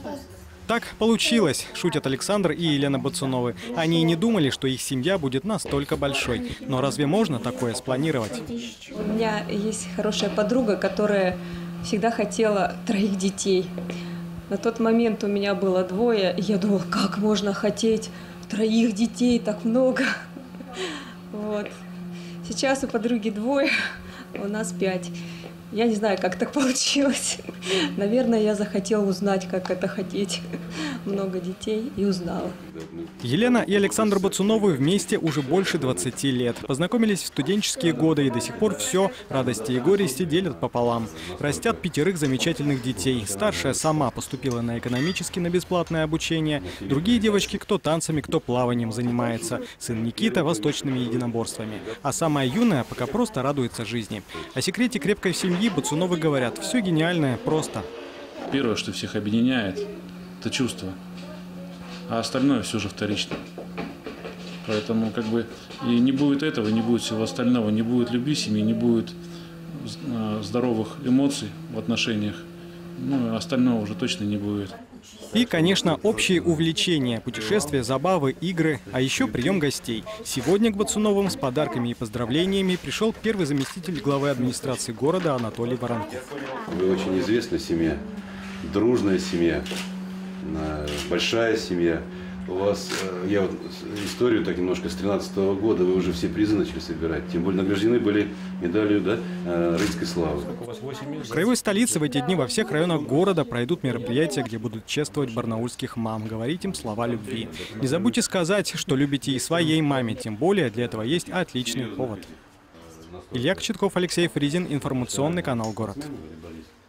Так получилось, шутят Александр и Елена Бацуновы. Они и не думали, что их семья будет настолько большой. Но разве можно такое спланировать? У меня есть хорошая подруга, которая всегда хотела 3 детей. На тот момент у меня было 2, и я думала, как можно хотеть 3 детей, так много. Вот. Сейчас у подруги 2, у нас 5. Я не знаю, как так получилось. Наверное, я захотела узнать, как это хотеть много детей, и узнала. Елена и Александр Бацуновы вместе уже больше 20 лет. Познакомились в студенческие годы и до сих пор все, радости и горести, делят пополам. Растят 5 замечательных детей. Старшая сама поступила на экономически на бесплатное обучение. Другие девочки кто танцами, кто плаванием занимается. Сын Никита – восточными единоборствами. А самая юная пока просто радуется жизни. О секрете крепкой семьи Бацуновы говорят: все гениальное просто. Первое, что всех объединяет, это чувство, а остальное все же вторично. Поэтому и не будет этого, не будет всего остального, не будет любви семьи, не будет здоровых эмоций в отношениях, остального уже точно не будет. И, конечно, общие увлечения, путешествия, забавы, игры, а еще прием гостей. Сегодня к Бацуновым с подарками и поздравлениями пришел первый заместитель главы администрации города Анатолий Воронков. Вы очень известная семья, дружная семья, большая семья. У вас, я историю так немножко с 13-го года, вы уже все призы начали собирать. Тем более награждены были медалью, рыцарской славы. В краевой столице в эти дни во всех районах города пройдут мероприятия, где будут чествовать барнаульских мам, говорить им слова любви. Не забудьте сказать, что любите и своей маме, тем более для этого есть отличный повод. Илья Кочетков, Алексей Фризин, информационный канал «Город».